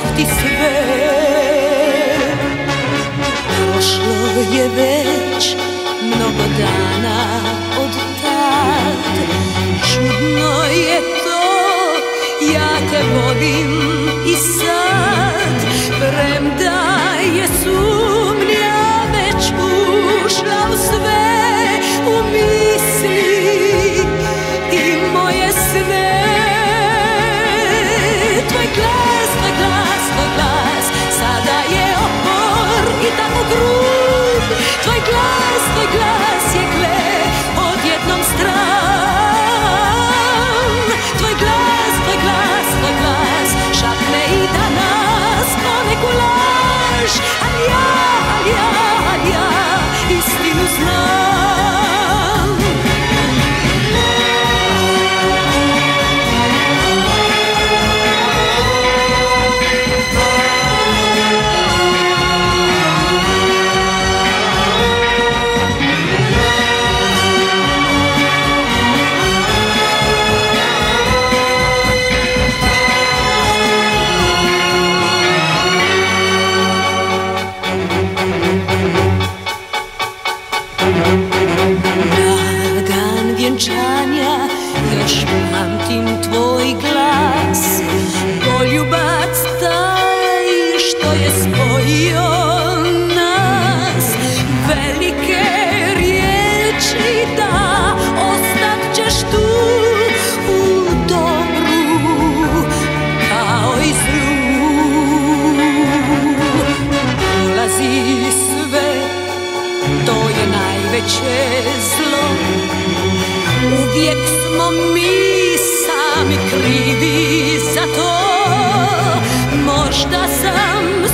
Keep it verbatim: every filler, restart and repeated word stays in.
dadoh ti sve. Prošlo je već mnogo dana od tad, čudno je to, ja te volim i sad, premda je sumnja već ušla u sve, u misli i moje sve. Tvoj glas, tvoj glas, tvoj glas, sada je opor i tako grub. Tvoj glas, tvoj glas je gle, odjednom stran. Tvoj glas, tvoj glas, tvoj glas, šapne i danas poneku laž. Al ja, al ja, al ja, istinu znam. Još pamtim tvoj glas, poljubac taj što je spojio nas. Velike riječi da ostat ćeš tu, u dobru kao i zlu. Ulazi sve, to je najveće zlo. Uvijek smo mi sami krivi za to. Možda sam